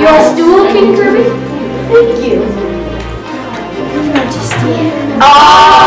a stool, King Kirby? Thank you. Majesty. Oh!